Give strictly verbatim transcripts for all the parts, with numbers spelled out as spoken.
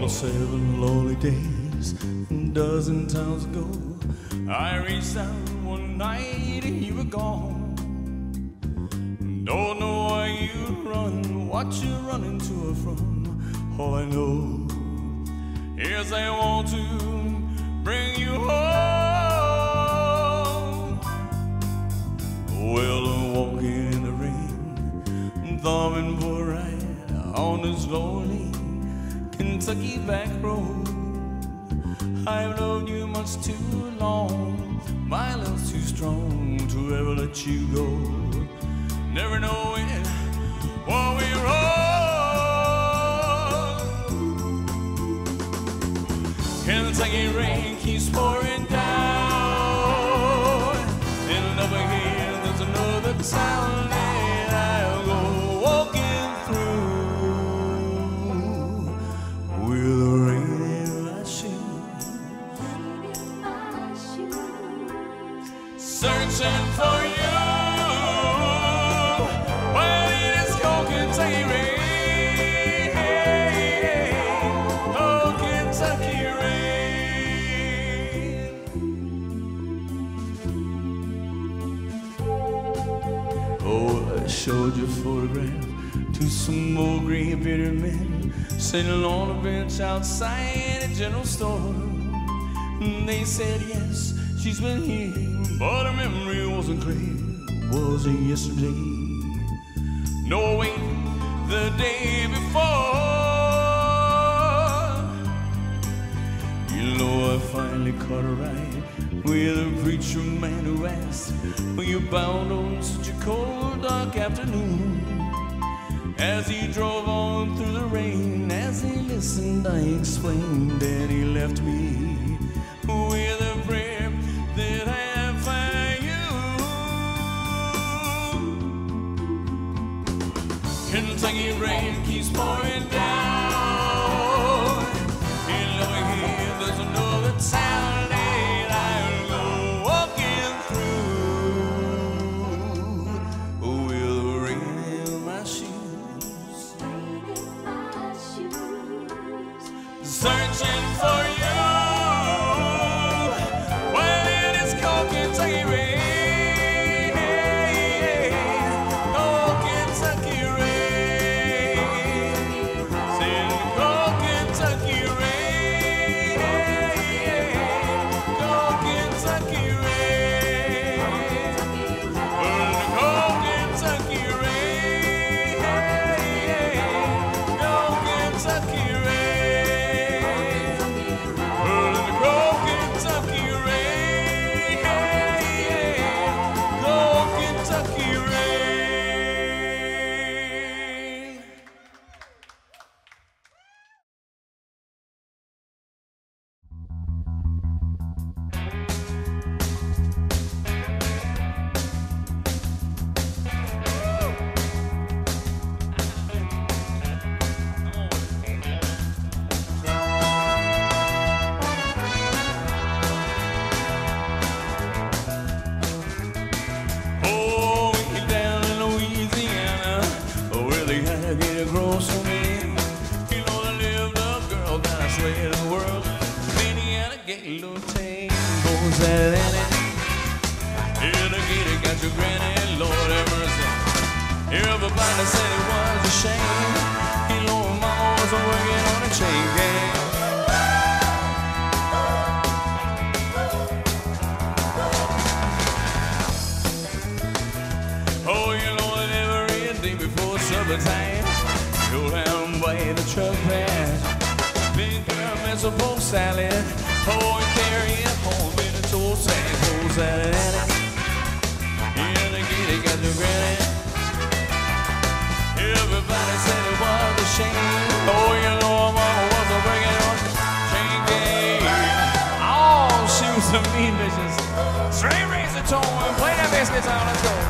the seven lonely days, a dozen times ago, I reached out one night and you were gone. Don't know why you run, what you running to or from. All I know is I want to bring you home. Well, I'm walking in the rain, thumbing for a ride on this lonely Kentucky back road. I've loved you much too long, my love's too strong to ever let you go. Never knowing what we wrong. Kentucky rain keeps pouring down, and over here there's another town that I'll go walking through with the rain in my shoes, searching for you. Showed your photograph to some old gray-bearded men sitting on a bench outside a general store. And they said yes, she's been here, but her memory wasn't clear. Was it yesterday? No, wait, the day before. You know, I finally caught a ride with a preacher man who asked, were you bound on such a cold, dark afternoon? As he drove on through the rain, as he listened, I explained that he left me with a prayer that I find you. Kentucky rain keeps pouring down, and over here there's another town. Searching for you, well, it is cold Kentucky rain, cold Kentucky rain, saying cold Kentucky rain, cold Kentucky rain, cold Kentucky rain, cold Kentucky rain. Everybody said it was a shame. You know, mama wasn't working on a chain gang. Oh, you know that every day before supper time, go down by the truck pass, big girl mess of pork salad. Oh, and carry it home in a toast and pork salad. In the kitty got the granny. Everybody said it was a shame. Oh, you know, mama wasn't working on a chain gang. Oh, she was a mean bitches. Straight razor tone and play that biscuits on, let's go.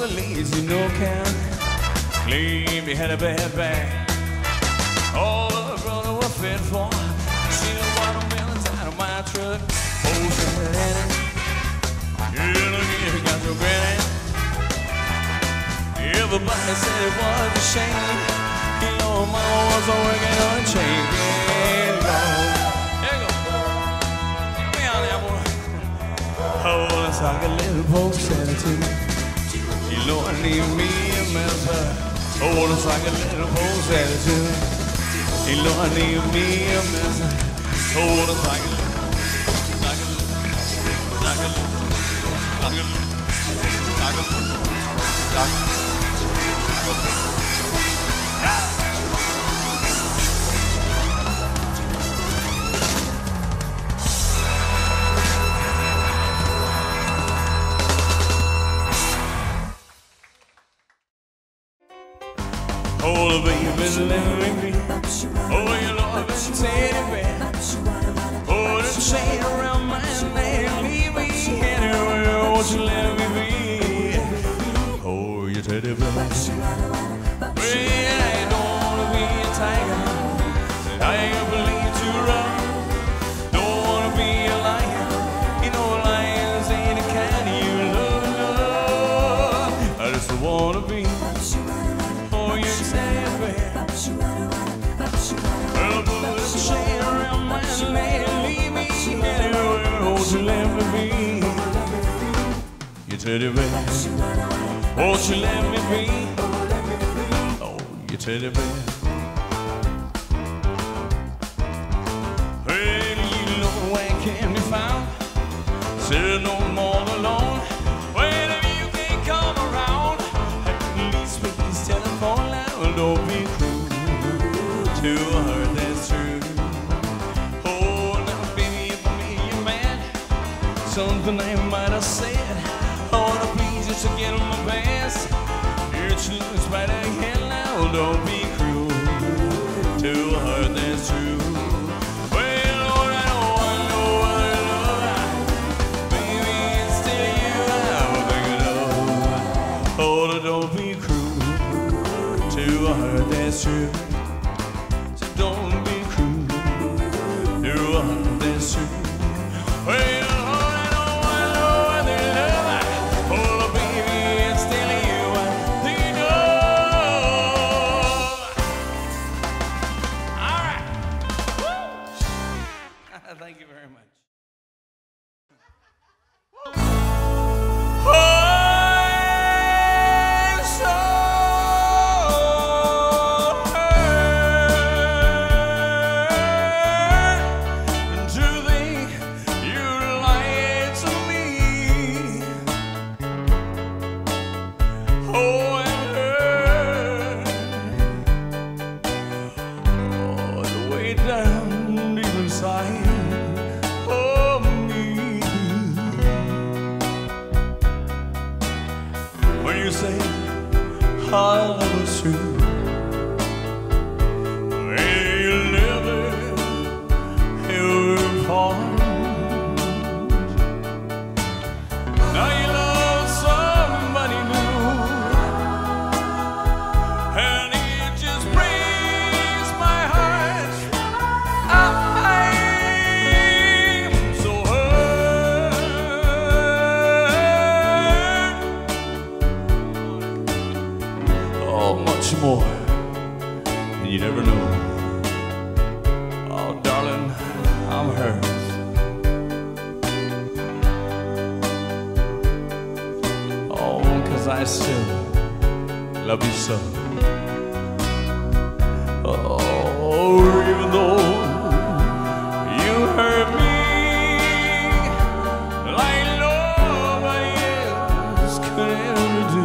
least you know can claim you had a bad back. All the brother was fit for. See the watermelons out of my truck. Oh, Granny, you look here, you got your granny. Everybody said it was a shame. You know, mama was working on a chain. Yeah, Lord. There you go. Get me out there, boy. Oh, it's like a little post attitude. You know I need me a messer. Oh, it's like a little post attitude. You know I need me a messer. Oh, it's like a little, like a little, like a little, like a little, like a little, like a little. Oh, the baby's living me. Oh, you know I've been teddy bear. Oh, the chain around my neck. Leave me anywhere. Won't you let me be? Oh, you teddy bear. Well, I don't wanna be a tiger. I ain't believe too rough. Don't wanna be a lion. You know lions ain't the kind you love. I just wanna be. Oh, you teddy bear. Well, put a chain around my neck. Leave me anywhere. Won't you let me be? You teddy bear. Won't you let me be? Oh, you teddy bear. Well, you know where can be found. Said no more alone. Well, if you can't come around, at least please telephone loud. Don't be cruel to her, that's true. Oh, now baby, if I'm your man, something I might have said. I wanna please just to get on my best. Your truth's right ahead now. Don't be cruel to her, that's true. Well, Lord, I know I know what I love. Baby, it's still you I'm thinking of. Oh, don't be cruel to her, that's true. So don't be cruel to her, that's true. Well, thank you very much. I'm so hurt to think you lied to me. Oh, and hurt. Oh, the way down deep inside. You say our love was true. Well, you'll never ever part. Now you love somebody new, and it just breaks my heart. I'm so much more than you never know. Oh, darling, I'm hers. Oh, 'cause I still love you so. Oh, even though you hurt me like nobody else could ever do.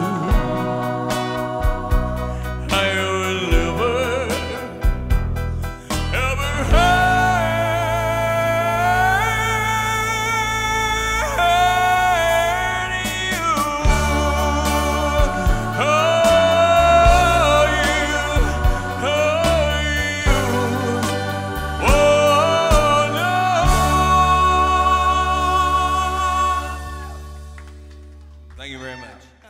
Thank you very much.